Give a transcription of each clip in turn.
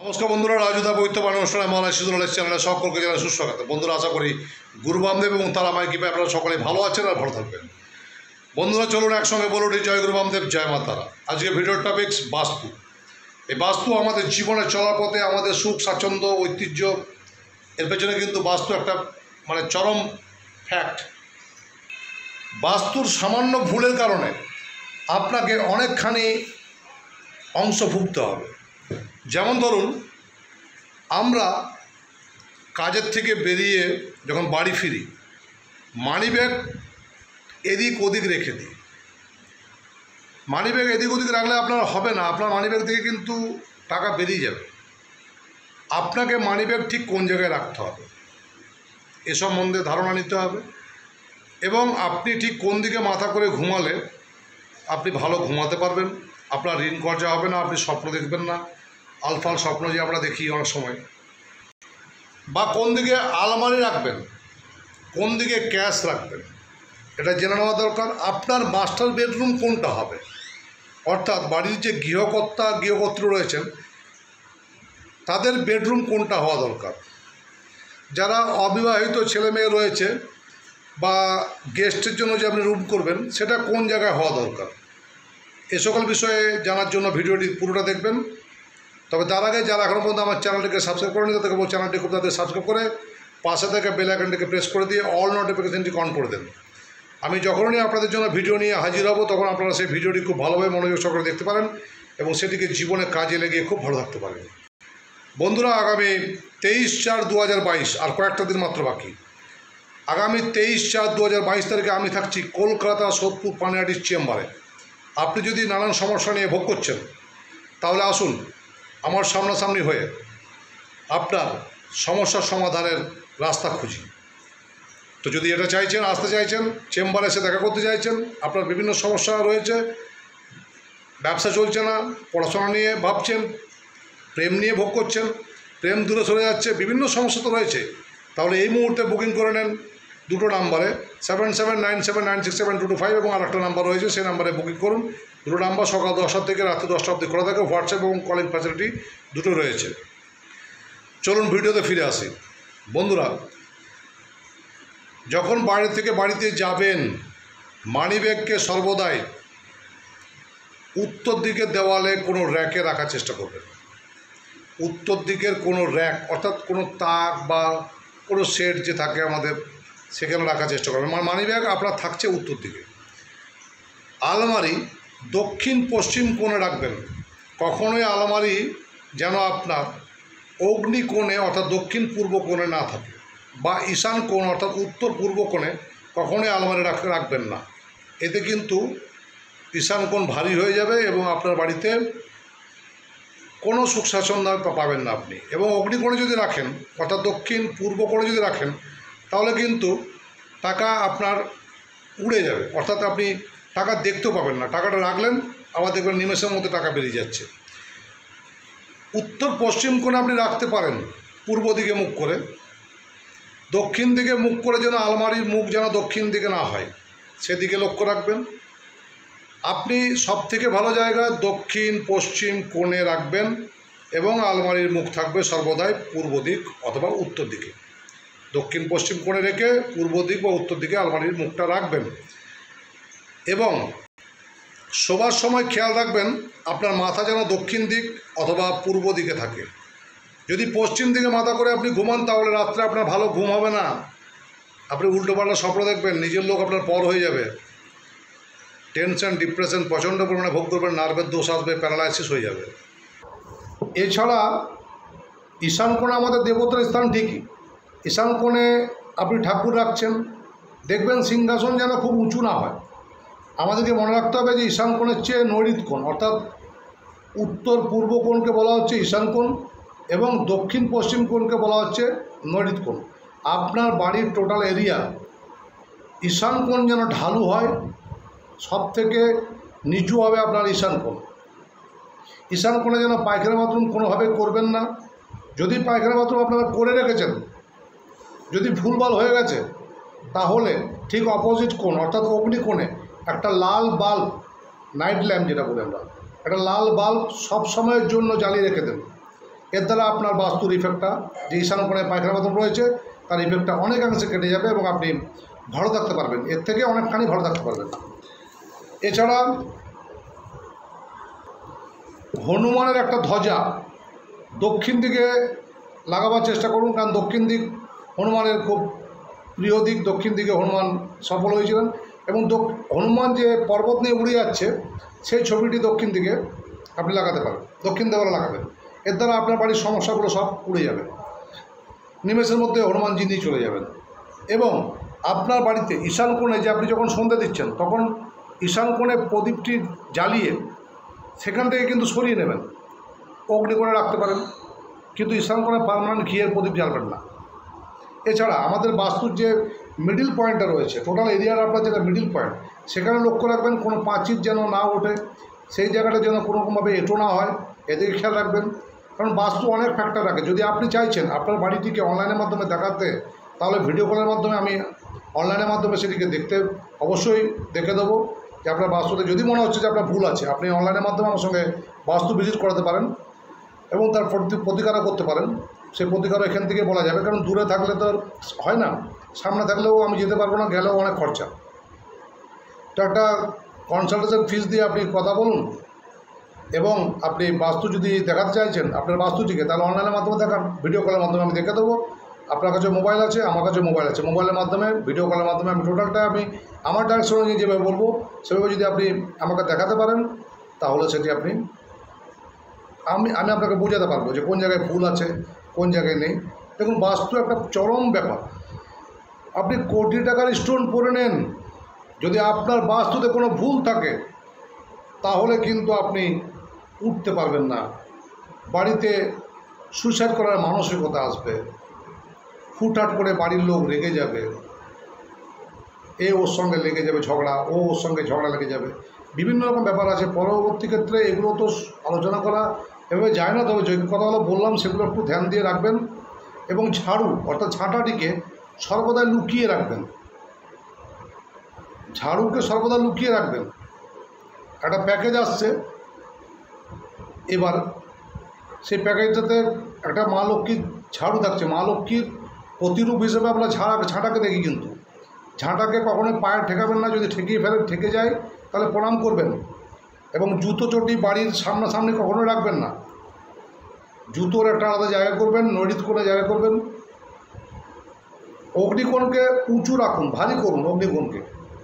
নমস্কার বন্ধুরা, রাজুদা বৈত্যবান অনুষ্ঠানে মহারাজ সিদ্ধুলের চ্যানেলে সকলকে জানাই সুস্বাগত। বন্ধুরা, আশা করি গুরু বামদেব এবং তারা মায়ের কৃপায় আপনারা সকলে ভালো আছেন আর ভালো থাকবেন। বন্ধুরা, চলুন একসঙ্গে বলে উঠি জয় গুরু বামদেব, জয় মা তারা। আজকে ভিডিওর টপিকস বাস্তু। এই বাস্তু আমাদের জীবনে চলার পথে আমাদের সুখ স্বাচ্ছন্দ্য ঐতিহ্য এর পেছনে কিন্তু বাস্তু একটা চরম ফ্যাক্ট। বাস্তুর সামান্য ভুলের কারণে আপনাকে অনেকখানি অংশ ভুগতে হবে। যেমন ধরুন, আমরা কাজের থেকে বেরিয়ে যখন বাড়ি ফিরি, মানিব্যাগ এদিক ওদিক রেখে দিই। মানিব্যাগ এদিক ওদিক রাখলে আপনার হবে না, আপনার মানিব্যাগ থেকে কিন্তু টাকা বেরিয়ে যাবে। আপনাকে মানিব্যাগ ঠিক কোন জায়গায় রাখতে হবে এ সম্বন্ধে ধারণা নিতে হবে, এবং আপনি ঠিক কোন দিকে মাথা করে ঘুমালে আপনি ভালো ঘুমাতে পারবেন, আপনার ঋণ খরচা হবে না, আপনি স্বপ্ন দেখবেন না, আলফাল স্বপ্ন যে আমরা দেখি অনেক সময়। বা কোন দিকে আলমারি রাখবেন, কোন দিকে ক্যাশ রাখবেন, এটা জেনে নেওয়া দরকার। আপনার মাস্টার বেডরুম কোনটা হবে, অর্থাৎ বাড়ির যে গৃহকর্তা গৃহকর্ত্রী রয়েছেন তাদের বেডরুম কোনটা হওয়া দরকার। যারা অবিবাহিত ছেলে মেয়ে রয়েছে বা গেস্টের জন্য যে আপনি রুম করবেন সেটা কোন জায়গায় হওয়া দরকার, এ সকল বিষয়ে জানার জন্য ভিডিওটি পুরোটা দেখবেন। তবে তার আগে যারা এখনও পর্যন্ত আমার চ্যানেলটিকে সাবস্ক্রাইব করেনি তাদেরকে বলবো চ্যানেলটি খুব তাদের সাবস্ক্রাইব করে পাশে থেকে বেল আইকনটিকে প্রেস করে দিয়ে অল নোটিফিকেশনটি অন করে দেন। আমি যখনই আপনাদের জন্য ভিডিও নিয়ে হাজির হব তখন আপনারা সেই ভিডিওটি খুব ভালোভাবে মনোযোগ সহকারে দেখতে পারেন এবং সেটিকে জীবনে কাজে লেগিয়ে খুব ভালো থাকতে পারেন। বন্ধুরা, আগামী 23/4/2022 আর কয়েকটা দিন মাত্র বাকি। আগামী 23/4/2022 তারিখে আমি থাকছি কলকাতা সোদপুর পানিহাটির চেম্বারে। আপনি যদি নানান সমস্যা নিয়ে ভোগ করছেন তাহলে আসুন আমার সামনাসামনি হয়ে আপনার সমস্যার সমাধানের রাস্তা খুঁজি। তো যদি এটা চাইছেন, আসতে চাইছেন, চেম্বারে এসে দেখা করতে চাইছেন, আপনার বিভিন্ন সমস্যা রয়েছে, ব্যবসা চলছে না, পড়াশোনা নিয়ে ভাবছেন, প্রেম নিয়ে ভোগ করছেন, প্রেম দূরে সরে যাচ্ছে, বিভিন্ন সমস্যা তো রয়েছে, তাহলে এই মুহূর্তে বুকিং করে নেন দুটো নাম্বারে 7797967225 এবং আর একটা নাম্বার রয়েছে সেই নাম্বারে বুকিং করুন। দুটো নাম্বার সকাল 10টা থেকে রাত্রি 10টা অবধি খোলা থাকে, হোয়াটসঅ্যাপ এবং কলিং ফ্যাসিলিটি দুটো রয়েছে। চলুন ভিডিওতে ফিরে আসি। বন্ধুরা, যখন বাইরে থেকে বাড়িতে যাবেন মানিব্যাগকে সর্বদাই উত্তর দিকের দেওয়ালে কোনো র্যাকে রাখার চেষ্টা করবেন। উত্তর দিকের কোনো র্যাক অর্থাৎ কোনো তাক বা কোনো সেট যে থাকে আমাদের সেখানে রাখার চেষ্টা করবেন। মানিব্যাগ আপনার থাকছে উত্তর দিকে। আলমারি দক্ষিণ পশ্চিম কোণে রাখবেন। কখনোই আলমারি যেন আপনার অগ্নি কোণে অর্থাৎ দক্ষিণ পূর্ব কোণে না থাকে, বা ঈশান কোণ অর্থাৎ উত্তর পূর্ব কোণে কখনোই আলমারি রাখবেন না। এতে কিন্তু ঈশান কোণ ভারী হয়ে যাবে এবং আপনার বাড়িতে কোনো সুখ স্বাচ্ছন্দ্য পাবেন না আপনি। এবং অগ্নিকোণে যদি রাখেন অর্থাৎ দক্ষিণ পূর্ব কোণে যদি রাখেন তাহলে কিন্তু টাকা আপনার উড়ে যাবে, অর্থাৎ আপনি টাকা দেখতেও পাবেন না। টাকাটা রাখলেন, আবার দেখবেন নিমেষের মধ্যে টাকা বেরিয়ে যাচ্ছে। উত্তর পশ্চিম কোণে আপনি রাখতে পারেন পূর্ব দিকে মুখ করে। দক্ষিণ দিকে মুখ করে যেন আলমারির মুখ যেন দক্ষিণ দিকে না হয় সেদিকে লক্ষ্য রাখবেন। আপনি সবথেকে ভালো জায়গা দক্ষিণ পশ্চিম কোণে রাখবেন এবং আলমারির মুখ থাকবে সর্বদাই পূর্ব দিক অথবা উত্তর দিকে। দক্ষিণ পশ্চিম কোণে রেখে পূর্ব দিক বা উত্তর দিকে আলমারির মুখটা রাখবেন। এবং শোবার সময় খেয়াল রাখবেন আপনার মাথা যেন দক্ষিণ দিক অথবা পূর্ব দিকে থাকে। যদি পশ্চিম দিকে মাথা করে আপনি ঘুমান তাহলে রাত্রে আপনার ভালো ঘুম হবে না, আপনি উল্টোপাল্টা স্বপ্ন দেখবেন, নিজের লোক আপনার পর হয়ে যাবে, টেনশন ডিপ্রেশন প্রচণ্ড পরিমাণে ভোগ করবেন, নার্ভের দোষ আসবে, প্যারালাইসিস হয়ে যাবে। এছাড়া ঈশান কোণে আমাদের দেবতার স্থান ঠিকই। ঈশান কোণে আপনি ঠাকুর রাখছেন, দেখবেন সিংহাসন যেন খুব উঁচু না হয়। আমাদেরকে মনে রাখতে হবে যে ঈশান কোণের চেয়ে নৈঋত কোণ অর্থাৎ উত্তর পূর্ব কোণকে বলা হচ্ছে ঈশান কোণ এবং দক্ষিণ পশ্চিম কোণকে বলা হচ্ছে নৈঋত কোণ। আপনার বাড়ির টোটাল এরিয়া ঈশান কোণ যেন ঢালু হয়, সব থেকে নিচু হবে আপনার ঈশান কোণ। ঈশান কোণে যেন পায়খানা বাথরুম কোনোভাবে করবেন না। যদি পায়খানা বাথরুম আপনারা করে রেখেছেন, যদি ভুলভাল হয়ে গেছে তাহলে ঠিক অপোজিট কোণ অর্থাৎ অগ্নি কোণে একটা লাল বাল্ব, নাইট ল্যাম্প যেটা বলি আমরা, একটা লাল বাল্ব সব সময়ের জন্য জ্বালিয়ে রেখে দেন। এর দ্বারা আপনার বাস্তুর ইফেক্টটা যে ঈশান কোণে পায়খানা বাথরুম রয়েছে তার ইফেক্টটা অনেকাংশে কেটে যাবে এবং আপনি ভালো থাকতে পারবেন, এর থেকে অনেকখানি ভালো থাকতে পারবেন। এছাড়া হনুমানের একটা ধ্বজা দক্ষিণ দিকে লাগাবার চেষ্টা করুন, কারণ দক্ষিণ দিক হনুমানের খুব প্রিয় দিক। দক্ষিণ দিকে হনুমান সফল হয়েছিলেন এবং হনুমান যে পর্বত নিয়ে উড়ে যাচ্ছে সেই ছবিটি দক্ষিণ দিকে আপনি লাগাতে পারেন, দক্ষিণ দেওয়ালে লাগাবেন। এর দ্বারা আপনার বাড়ির সমস্যাগুলো সব উড়ে যাবে, নিমেষের মধ্যে হনুমানজি নিয়ে চলে যাবেন। এবং আপনার বাড়িতে ঈশান কোণে যে আপনি যখন সন্ধ্যা দিচ্ছেন তখন ঈশান কোণে প্রদীপটি জ্বালিয়ে সেখান থেকে কিন্তু সরিয়ে নেবেন, অগ্নিকোণে রাখতে পারেন, কিন্তু ঈশান কোণে পার্মানেন্ট ঘিয়ের প্রদীপ জ্বালবেন না। এছাড়া আমাদের বাস্তুর যে মিডিল পয়েন্টটা রয়েছে, টোটাল এরিয়ার আপনার যেটা মিডিল পয়েন্ট, সেখানে লক্ষ্য রাখবেন কোনো পাঁচির যেন না ওঠে, সেই জায়গাটা যেন কোনোরকমভাবে এঁটো না হয়, এদিকে খেয়াল রাখবেন। কারণ বাস্তু অনেক ফ্যাক্টর রাখে। যদি আপনি চাইছেন আপনার বাড়িটিকে অনলাইনের মাধ্যমে দেখাতে, তাহলে ভিডিও কলের মাধ্যমে আমি অনলাইনের মাধ্যমে সেটিকে দেখতে অবশ্যই দেখে দেবো যে আপনার বাস্তুতে যদি মনে হচ্ছে যে আপনার ভুল আছে, আপনি অনলাইনের মাধ্যমে আমার সঙ্গে বাস্তু ভিজিট করাতে পারেন এবং তার প্রতিকারও করতে পারেন। সেই প্রতিকারও এখান থেকে বলা যাবে, কারণ দূরে থাকলে তো হয় না, সামনে থাকলেও আমি যেতে পারবো না, গেলেও অনেক খরচা। তো একটা কনসালটেশন ফিস দিয়ে আপনি কথা বলুন এবং আপনি বাস্তু যদি দেখাতে চাইছেন আপনার বাস্তুটিকে, তাহলে অনলাইনের মাধ্যমে দেখান, ভিডিও কলের মাধ্যমে আমি দেখে দেবো। আপনার কাছে মোবাইল আছে, আমার কাছে মোবাইল আছে, মোবাইলের মাধ্যমে ভিডিও কলের মাধ্যমে আমি টোটালটা আমি আমার ডাইরেকশনে নিয়ে যেভাবে বলবো সেভাবে যদি আপনি আমাকে দেখাতে পারেন, তাহলে সেটি আমি আপনাকে বোঝাতে পারবো যে কোন জায়গায় ভুল আছে কোন জায়গায় নেই। দেখুন, বাস্তু একটা চরম ব্যাপার। আপনি কোটি টাকার স্টোন পরে নেন, যদি আপনার বাস্তুতে কোনো ভুল থাকে তাহলে কিন্তু আপনি উঠতে পারবেন না। বাড়িতে সুইসাইড করার মানসিকতা আসবে, হুটহাট করে বাড়ির লোক রেগে যাবে, ওর সঙ্গে লেগে যাবে ঝগড়া, ওর সঙ্গে ঝগড়া লেগে যাবে, বিভিন্ন রকম ব্যাপার আছে। পরবর্তী ক্ষেত্রে এগুলো তো আলোচনা করা এভাবে যায় না, তবে যে কথাগুলো বললাম সেগুলো একটু ধ্যান দিয়ে রাখবেন। এবং ঝাড়ু অর্থাৎ ঝাঁটাটিকে সর্বদা লুকিয়ে রাখবেন, ঝাড়ুকে সর্বদা লুকিয়ে রাখবেন। একটা প্যাকেজ আসছে এবার, সেই প্যাকেজটাতে একটা মা লক্ষ্মীর ঝাড়ু থাকছে। মা লক্ষ্মীর প্রতিরূপ হিসেবে আমরা ঝাঁটাকে দেখি, কিন্তু ঝাঁটাকে কখনোই পায়ে ঠেকাবেন না। যদি ঠেকিয়ে ফেলে ঠেকে যায় তাহলে প্রণাম করবেন। এবং জুতো চটি বাড়ির সামনাসামনি কখনোই রাখবেন না, জুতোর একটা আলাদা জায়গা করবেন, নৈরিত কোণে জায়গা করবেন। অগ্নিকোণকে উঁচু রাখুন, ভারী করুন অগ্নিকোণকে।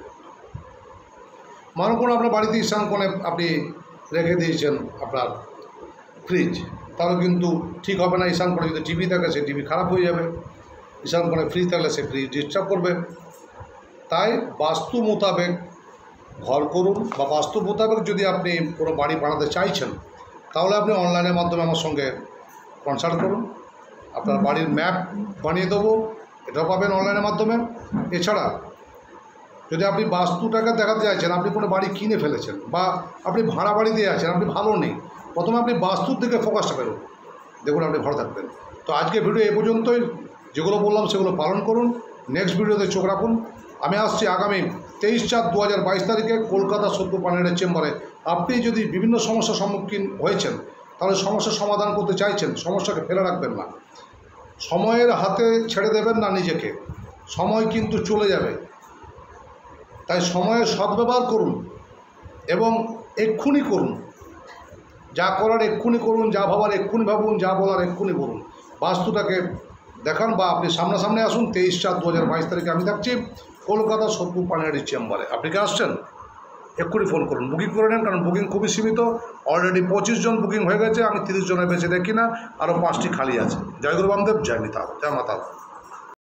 মনে করুন আপনার বাড়িতে ঈশান কোণে আপনি রেখে দিয়েছেন আপনার ফ্রিজ, তাহলে কিন্তু ঠিক হবে না। ঈশান কোণে যদি টিভি থাকে সেই টিভি খারাপ হয়ে যাবে, ঈশান কোণে ফ্রিজ থাকলে সেই ফ্রিজ ডিস্টার্ব করবে। তাই বাস্তু মোতাবেক ঘর করুন, বা বাস্তু মোতাবেক যদি আপনি কোনো বাড়ি বানাতে চাইছেন তাহলে আপনি অনলাইনের মাধ্যমে আমার সঙ্গে কনসাল্ট করুন, আপনার বাড়ির ম্যাপ বানিয়ে দেবো, এটাও পাবেন অনলাইনের মাধ্যমে। এছাড়া যদি আপনি বাস্তুটাকে দেখাতে চাইছেন, আপনি কোনো বাড়ি কিনে ফেলেছেন বা আপনি ভাড়া বাড়িতে আছেন, আপনি ভালো নেই, প্রথমে আপনি বাস্তুর দিকে ফোকাসটা করুন, দেখুন আপনি ভালো থাকবেন। তো আজকে ভিডিও এ পর্যন্তই। যেগুলো বললাম সেগুলো পালন করুন, নেক্সট ভিডিওতে চোখ রাখুন। আমি আসছি আগামী 23/4/2022 তারিখে কলকাতা সত্যু পানিয়ারের চেম্বারে। আপনি যদি বিভিন্ন সমস্যার সম্মুখীন হয়েছেন, তাহলে সমস্যার সমাধান করতে চাইছেন, সমস্যাকে ফেলে রাখবেন না, সময়ের হাতে ছেড়ে দেবেন না নিজেকে, সময় কিন্তু চলে যাবে। তাই সময়ের সদ্ব্যবহার করুন এবং এক্ষুনি করুন, যা করার এক্ষুনি করুন, যা ভাবার এক্ষুনি ভাবুন, যা বলার এক্ষুনি বলুন। বাস্তুটাকে দেখান বা আপনি সামনাসামনি আসুন। 23/4/2022 তারিখে আমি থাকছি কলকাতা সত্যু পানিয়ারের চেম্বারে। আপনি কি আসছেন? এক্ষুনি ফোন করুন, বুকিং করে নেন, কারণ বুকিং খুবই সীমিত। অলরেডি 25 জন বুকিং হয়ে গেছে, আমি 30 জনের বেশি দেখি না, আরও 5টি খালি আছে। জয় গুরু বামদেব, জয় মিতা, জয় মাতা।